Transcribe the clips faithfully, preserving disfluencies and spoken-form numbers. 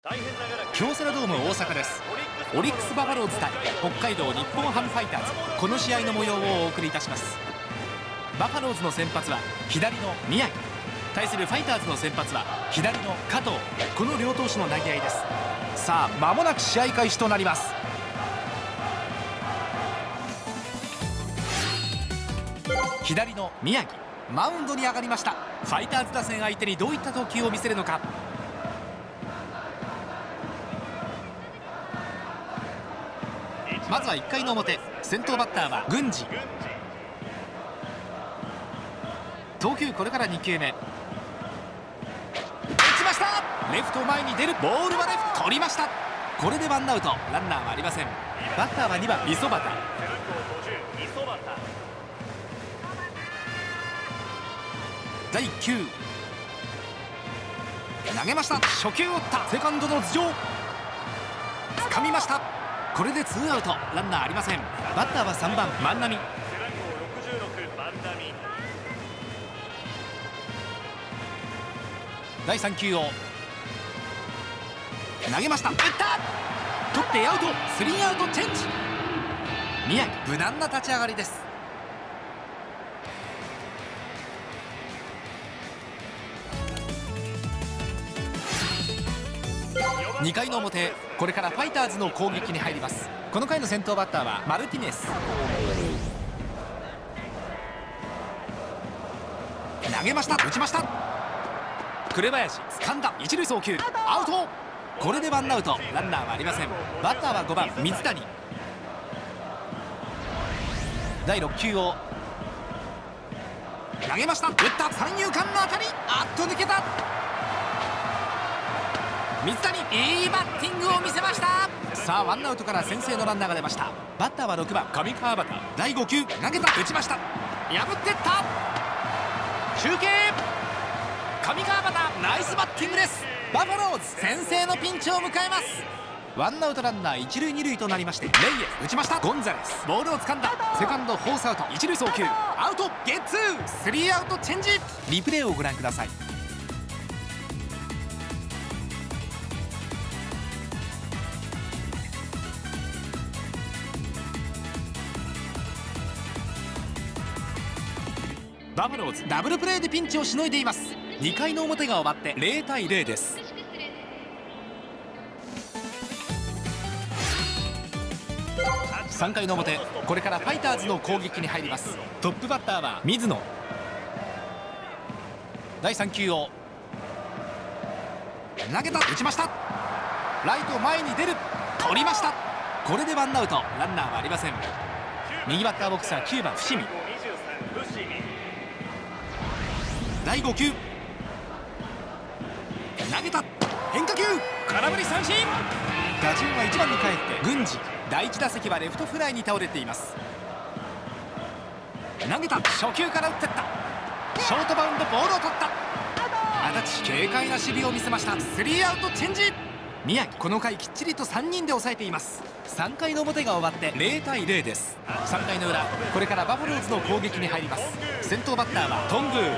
京セラドーム大阪です。オリックスバファローズ対北海道日本ハムファイターズ、この試合の模様をお送りいたします。バファローズの先発は左の宮城、対するファイターズの先発は左の加藤、この両投手の投げ合いです。さあ間もなく試合開始となります。左の宮城、マウンドに上がりました。ファイターズ打線相手にどういった投球を見せるのか。まずはいっかいの表、先頭バッターは郡司。投球これからにきゅうめ、打ちました。レフト前に出る、ボールはレフト取りました。これでワンアウト、ランナーはありません。バッターはにばん磯端。だいいっきゅう、投げました。初球を打った、セカンドの頭上、掴みました。これでツーアウト、ランナーありません。バッターはさんばん万波。だいさん球を投げました。打った、取ってアウト、スリーアウトチェンジ。宮城、無難な立ち上がりです。にかいの表、これからファイターズの攻撃に入ります。この回の先頭バッターはマルティネス。投げました、打ちました。紅林掴んだ、一塁送球、アウト。これでワンアウト、ランナーはありません。バッターはごばん水谷。だいろっ球を投げました。打った、三遊間の当たり、あっと抜けた。水谷、いいバッティングを見せました。さあワンアウトから先制のランナーが出ました。バッターはろくばん上川端。だいご球投げた、打ちました。破ってった、中継、上川端、ナイスバッティングです。バファローズ先制のピンチを迎えます。ワンアウトランナー一塁二塁となりまして、レイエス打ちました。ゴンザレスボールを掴んだ、セカンドフォースアウト、一塁送球アウト、ゲッツー、スリーアウトチェンジ。リプレイをご覧ください。バファローズダブルプレーでピンチをしのいでいます。にかいの表が終わってゼロたいゼロです。さんかいの表、これからファイターズの攻撃に入ります。トップバッターは水野。だいさん球を投げた、打ちました。ライト前に出る、取りました。これでワンアウト、ランナーはありません。右バッターボックスはきゅうばん伏見。だいご球投げた、変化球、空振り三振。打順はいちばんに帰って郡司。だいいち打席はレフトフライに倒れています。投げた、初球から打ってった、ショートバウンド、ボールを取った。足立、軽快な守備を見せました。スリーアウトチェンジ。宮城、この回きっちりとさんにんで抑えています。さんかいの表が終わってゼロたいゼロです。さんかいの裏、これからバファローズの攻撃に入ります。先頭バッターは頓宮。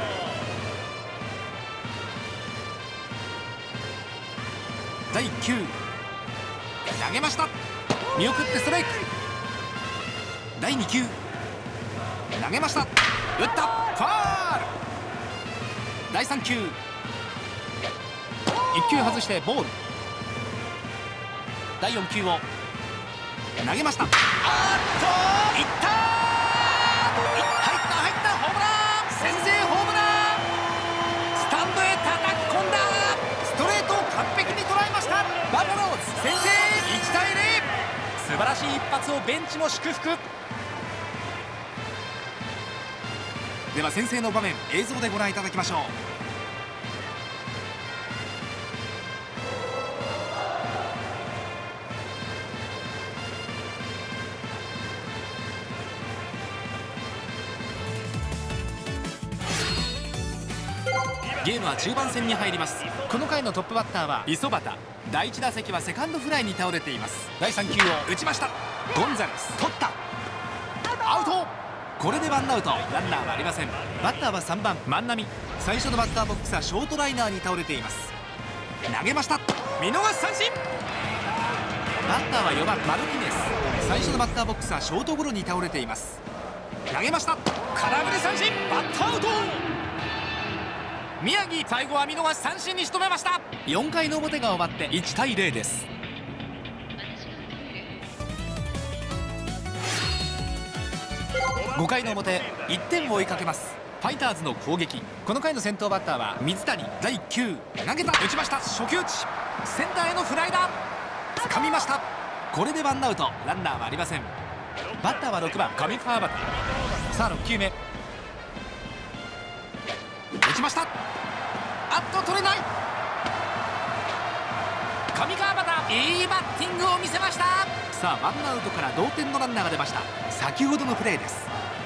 だいいっ球投げました、見送ってストライク。だいに球投げました、打った、ファール。だいさん球いっ球外してボール。だいよん球を投げました、あーっといった、入った入った、ホームラン、先制ホームラン。スタンドへ叩き込んだ、ストレートを完璧に捉えました。バファローズ先制、いちたいゼロ。素晴らしい一発をベンチも祝福。では先制の場面、映像でご覧いただきましょう。ゲームは中盤戦に入ります。この回のトップバッターは磯端。だいいち打席はセカンドフライに倒れています。だいさん球を打ちました、ゴンザレス取った、アウト。これでワンアウト、ランナーはありません。バッターはさんばん万波。最初のバッターボックスはショートライナーに倒れています。投げました、 見逃し三振。バッターはよばんマルティネス。最初のバッターボックスはショートゴロに倒れています。投げました。空振り三振。バッターアウト。宮城、最後は見逃し三振に仕留めました。よんかいの表が終わっていちたいゼロです。ごかいの表、いってんを追いかけますファイターズの攻撃。この回の先頭バッターは水谷。だいいっ球投げた、打ちました。初球打ち、センターへのフライだ。掴みました。これでワンアウト、ランナーはありません。バッターはろくばん上川端。さあろっ球目、打ちました。あっと取れない。上川端、いいバッティングを見せました。さあワンアウトから同点のランナーが出ました。先ほどのプレーです。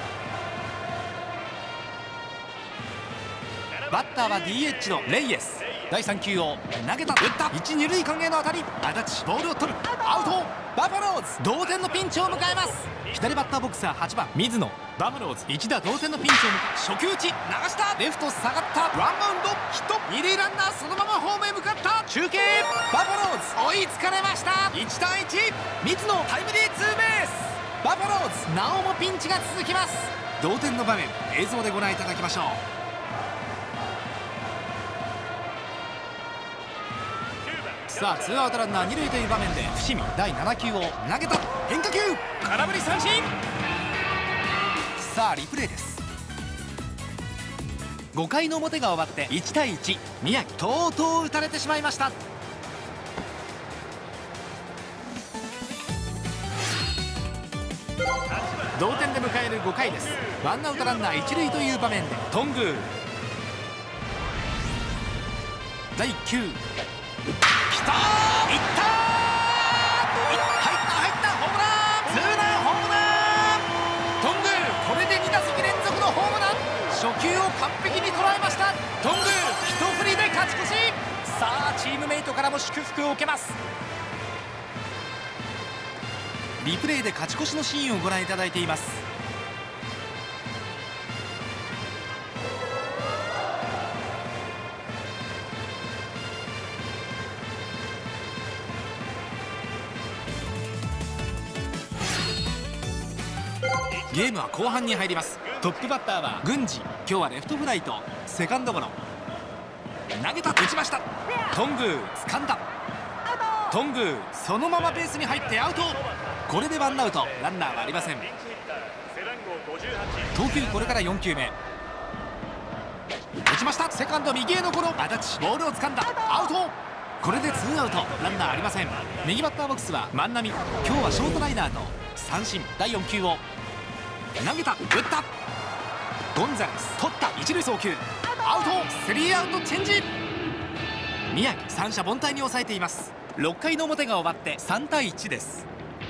バッターは ディーエイチ のレイエス。だいさん球を投げた、打った。いち、に塁間への当たり、足立ボールを取る、アウト。バファローズ同点のピンチを迎えます。左バッターボックスははちばん水野。バファローズ一打同点のピンチを迎え、初球打ち、流した。レフト下がった、ワンバウンドヒット。二塁ランナーそのままホームへ向かった。中継、バファローズ追いつかれました。いちたいいち、水野タイムリーツーベース。バファローズなおもピンチが続きます。同点の場面、映像でご覧いただきましょう。さあツーアウトランナー二塁という場面で伏見。だいなな球を投げた、変化球、空振り三振。さあリプレイです。ごかいの表が終わっていちたいいち、宮城とうとう打たれてしまいました。同点で迎えるごかいです。ワンアウトランナー一塁という場面で頓宮。だいいっ球、きたー、いったー、入った入った、ホームラン、ツーランホームラン。頓宮、これでに打席連続のホームラン。初球を完璧に捉えました。頓宮一振りで勝ち越し。さあチームメイトからも祝福を受けます。リプレイで勝ち越しのシーンをご覧いただいています。ゲームは後半に入ります。トップバッターは郡司。今日はレフトフライとセカンドゴロ。投げた、打ちました。頓宮掴んだ。頓宮そのままベースに入ってアウト。これでワンアウト、ランナーはありません。投球これからよん球目、打ちました。セカンド右へのゴロ、足立ボールを掴んだ、アウト。これでツーアウト、ランナーありません。右バッターボックスは万波。今日はショートライナーと三振。だいよん球を投げた、打った。ゴンザレス取った、一塁送球、アウト。スリーアウトチェンジ。宮城三者凡退に抑えています。ろっかいの表が終わってさんたいいちです。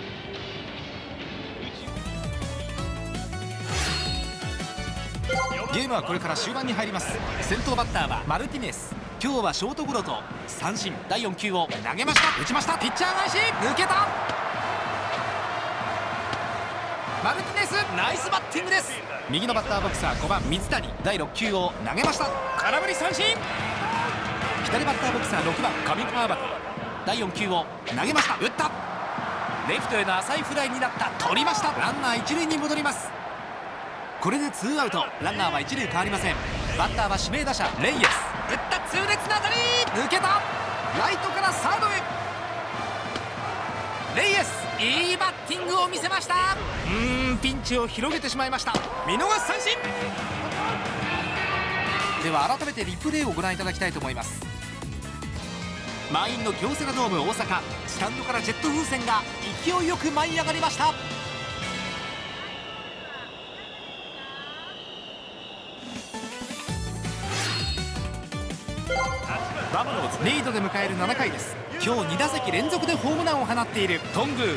ゲームはこれから終盤に入ります。先頭バッターはマルティネス。今日はショートゴロと三振。だいよん球を投げました、打ちました。ピッチャー返し、抜けた。マルティネスナイスバッティングです。右のバッターボックスはごばん水谷。だいろっ球を投げました、空振り三振。左バッターボックスはろくばん上川端。だいよん球を投げました、打った。レフトへの浅いフライになった、取りました。ランナー一塁に戻ります。これでツーアウト、ランナーは一塁変わりません。バッターは指名打者レイエス。打った、痛烈な当たり、抜けた。ライトからサードへ。レイエスいいバッティングを見せました。うーんピンチを広げてしまいました。見逃し三振。では改めてリプレイをご覧いただきたいと思います。満員の京セラドーム大阪、スタンドからジェット風船が勢いよく舞い上がりました。バファローズリードで迎えるななかいです。今日に打席連続でホームランを放っている頓宮。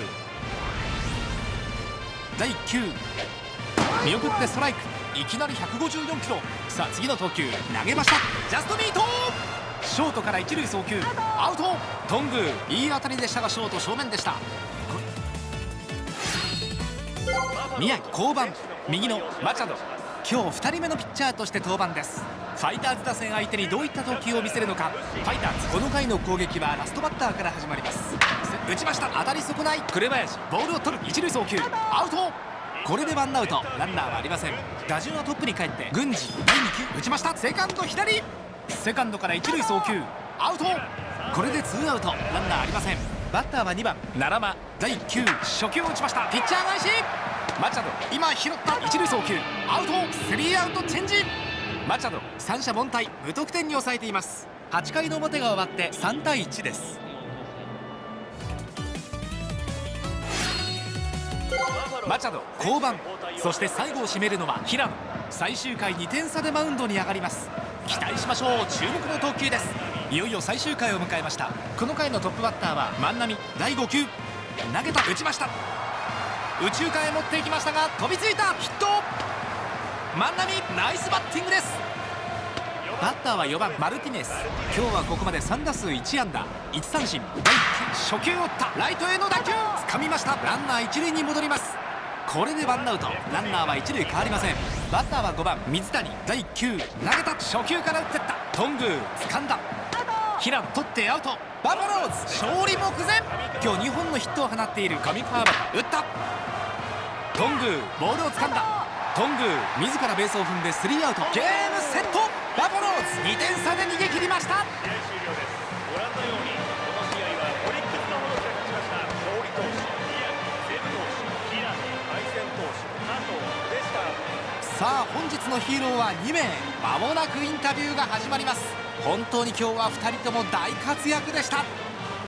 だいいっ球見送ってストライク、いきなりひゃくごじゅうよんキロ。さあ次の投球投げました、ジャストミート。ショートから一塁送球、アウト。頓宮いい当たりでしたがショート正面でした。宮城降板、右のマチャド。 今日ふたりめのピッチャーとして登板です。ファイターズ打線相手にどういった投球を見せるのか。ファイターズこの回の攻撃はラストバッターから始まります。打ちました。当たり損ない。紅林ボールを取る。一塁送球アウト。これでワンアウト、ランナーはありません。打順はトップに帰って郡司だいに球打ちました。セカンド左、セカンドから一塁送球アウト。これでツーアウト、ランナーありません。バッターはにばん奈良間だいいっ球初球を打ちました。ピッチャー返しマチャド今拾った一塁送球アウト。スリーアウトチェンジ。マチャド三者凡退無得点に抑えています。はちかいの表が終わってさんたいいちです。マチャド降板、そして最後を締めるのは平野。最終回にてん差でマウンドに上がります。期待しましょう。注目の投球です。いよいよ最終回を迎えました。この回のトップバッターは万波だいご球投げた。打ちました。右中間へ持っていきましたが飛びついた。ヒット。万波ナイスバッティングです。バッターはよばんマルティネス。今日はここまでさん打数いち安打いち三振。だいいっ球初球を打った。ライトへの打球掴みました。ランナー一塁に戻ります。これでワンアウト、ランナーは一塁変わりません。バッターはごばん水谷だいいっ球投げた。初球から打ってった。頓宮掴んだ。平野取ってアウト。バファローズ勝利目前。今日にほんのヒットを放っている上川端打った。頓宮ボールを掴んだ。頓宮自らベースを踏んでスリーアウト。ゲームセット。バファローズにてん差で逃げ切りました。 試合終了です。ご覧のようにこの試合はオリックスの方が勝ちました。勝利投手宮城、西武投手平野、敗戦投手加藤でした。 さあ本日のヒーローはにめい。まもなくインタビューが始まります。本当に今日はふたりとも大活躍でした。